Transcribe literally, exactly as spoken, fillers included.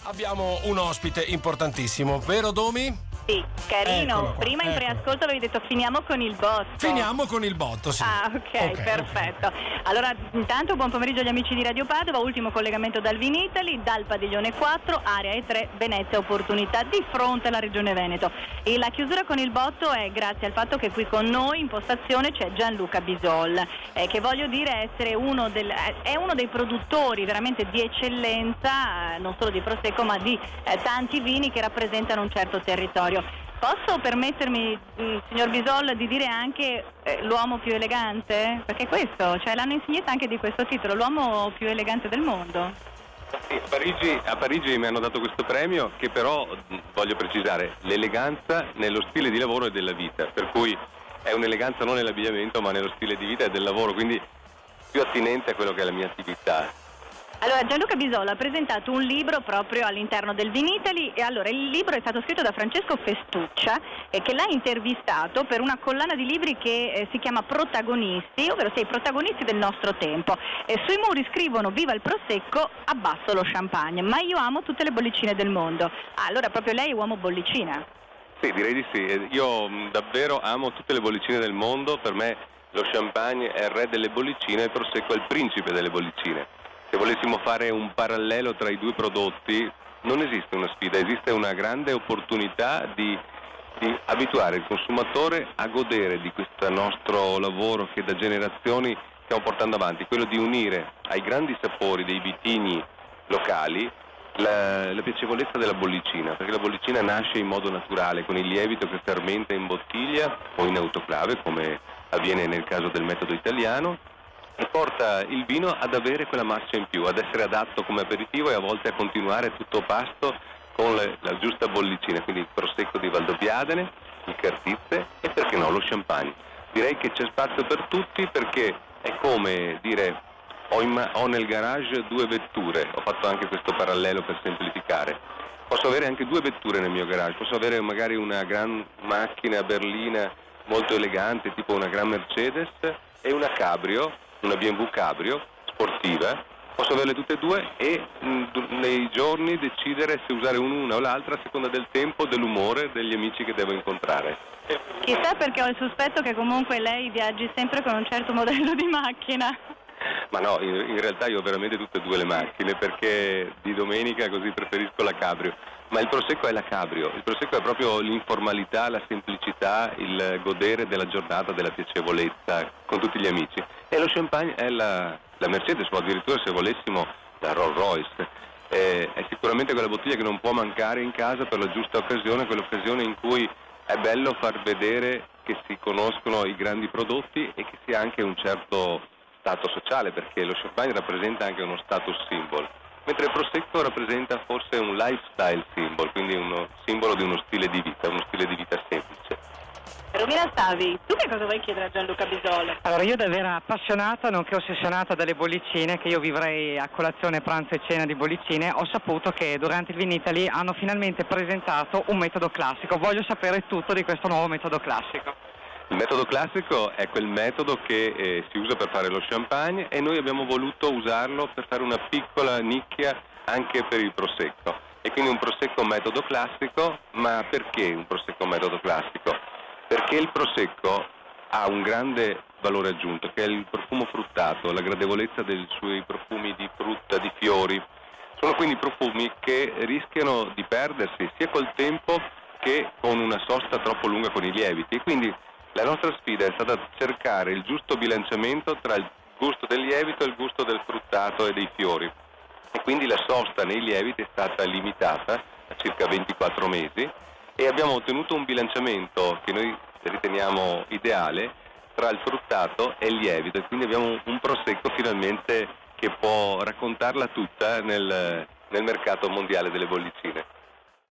abbiamo un ospite importantissimo, vero Domi? Sì, carino. Prima in preascolto avevi detto finiamo con il botto. Finiamo con il botto, sì. Ah, ok, okay perfetto. Okay. Allora, intanto buon pomeriggio agli amici di Radio Padova, ultimo collegamento dal Vinitaly, dal padiglione quattro, area E tre, Venezia Opportunità, di fronte alla Regione Veneto. E la chiusura con il botto è grazie al fatto che qui con noi in postazione c'è Gianluca Bisol, eh, che voglio dire essere uno del, è uno dei produttori veramente di eccellenza, eh, non solo di Prosecco, ma di eh, tanti vini che rappresentano un certo territorio. Posso permettermi, mh, signor Bisol, di dire anche eh, l'uomo più elegante? Perché questo, cioè l'hanno insignita anche di questo titolo, l'uomo più elegante del mondo. Sì, a Parigi, a Parigi mi hanno dato questo premio che però, voglio precisare, l'eleganza nello stile di lavoro e della vita, per cui è un'eleganza non nell'abbigliamento ma nello stile di vita e del lavoro, quindi più attinente a quello che è la mia attività. Allora, Gianluca Bisol ha presentato un libro proprio all'interno del Vinitaly e allora il libro è stato scritto da Francesco Festuccia e che l'ha intervistato per una collana di libri che eh, si chiama Protagonisti, ovvero sia i protagonisti del nostro tempo. E sui muri scrivono viva il Prosecco, abbasso lo champagne, ma io amo tutte le bollicine del mondo. Ah, allora proprio lei è uomo bollicina? Sì, direi di sì. Io mh, davvero amo tutte le bollicine del mondo, per me lo champagne è il re delle bollicine e il Prosecco è il principe delle bollicine. Se volessimo fare un parallelo tra i due prodotti, non esiste una sfida, esiste una grande opportunità di, di abituare il consumatore a godere di questo nostro lavoro che da generazioni stiamo portando avanti, quello di unire ai grandi sapori dei vitigni locali la, la piacevolezza della bollicina, perché la bollicina nasce in modo naturale con il lievito che fermenta in bottiglia o in autoclave, come avviene nel caso del metodo italiano, e porta il vino ad avere quella marcia in più, ad essere adatto come aperitivo e a volte a continuare tutto pasto con le, la giusta bollicina, quindi il Prosecco di Valdobbiadene, il Cartizze e perché no lo champagne. Direi che c'è spazio per tutti perché è come dire ho, in, ho nel garage due vetture, ho fatto anche questo parallelo per semplificare. Posso avere anche due vetture nel mio garage, posso avere magari una gran macchina berlina molto elegante, tipo una gran Mercedes, e una cabrio, una B and W cabrio sportiva, posso averle tutte e due e mh, nei giorni decidere se usare una o l'altra a seconda del tempo, dell'umore, degli amici che devo incontrare. Chissà perché ho il sospetto che comunque lei viaggi sempre con un certo modello di macchina. Ma no, in, in realtà io ho veramente tutte e due le macchine perché di domenica così preferisco la cabrio. Ma il Prosecco è la cabrio, il Prosecco è proprio l'informalità, la semplicità, il godere della giornata, della piacevolezza con tutti gli amici. E lo champagne è la, la Mercedes, o addirittura se volessimo la Rolls Royce. È, è sicuramente quella bottiglia che non può mancare in casa per la giusta occasione, quell'occasione in cui è bello far vedere che si conoscono i grandi prodotti e che si ha anche un certo stato sociale, perché lo champagne rappresenta anche uno status symbol. Mentre il Prosecco rappresenta forse un lifestyle symbol, quindi uno simbolo di uno stile di vita, uno stile di vita semplice. Romina Stavi, tu che cosa vuoi chiedere a Gianluca Bisol? Allora, io da vera appassionata, nonché ossessionata dalle bollicine, che io vivrei a colazione, pranzo e cena di bollicine, ho saputo che durante il Vinitaly hanno finalmente presentato un metodo classico. Voglio sapere tutto di questo nuovo metodo classico. Il metodo classico è quel metodo che eh, si usa per fare lo champagne e noi abbiamo voluto usarlo per fare una piccola nicchia anche per il Prosecco. E quindi un Prosecco metodo classico, ma perché un Prosecco metodo classico? Perché il Prosecco ha un grande valore aggiunto, che è il profumo fruttato, la gradevolezza dei suoi profumi di frutta, di fiori. Sono quindi profumi che rischiano di perdersi sia col tempo che con una sosta troppo lunga con i lieviti. E quindi la nostra sfida è stata cercare il giusto bilanciamento tra il gusto del lievito e il gusto del fruttato e dei fiori. E quindi la sosta nei lieviti è stata limitata a circa ventiquattro mesi e abbiamo ottenuto un bilanciamento che noi riteniamo ideale tra il fruttato e il lievito, e quindi abbiamo un Prosecco finalmente che può raccontarla tutta nel, nel mercato mondiale delle bollicine.